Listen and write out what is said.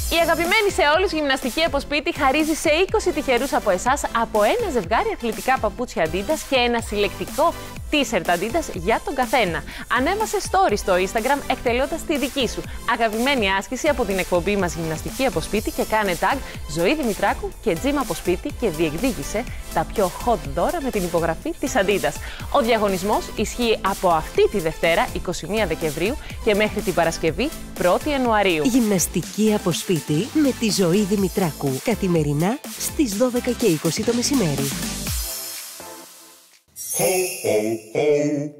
Η αγαπημένη σε όλους γυμναστική από σπίτι χαρίζει σε 20 τυχερούς από εσάς από ένα ζευγάρι αθλητικά παπούτσια Adidas και ένα συλλεκτικό t-shirt Adidas για τον καθένα. Ανέβασε story στο Instagram εκτελώντας τη δική σου αγαπημένη άσκηση από την εκπομπή μας Γυμναστική από σπίτι και κάνε tag Ζωή Δημητράκου και Gym από σπίτι και διεκδίκησε τα πιο hot δώρα με την υπογραφή της Adidas. Ο διαγωνισμός ισχύει από αυτή τη Δευτέρα 21 Δεκεμβρίου και μέχρι την Παρασκευή 1η Ιανουαρίου. Γυμναστική από σπίτι με τη Ζωή Δημητράκου. Καθημερινά στις 12:20 το μεσημέρι. Ho, ho, ho.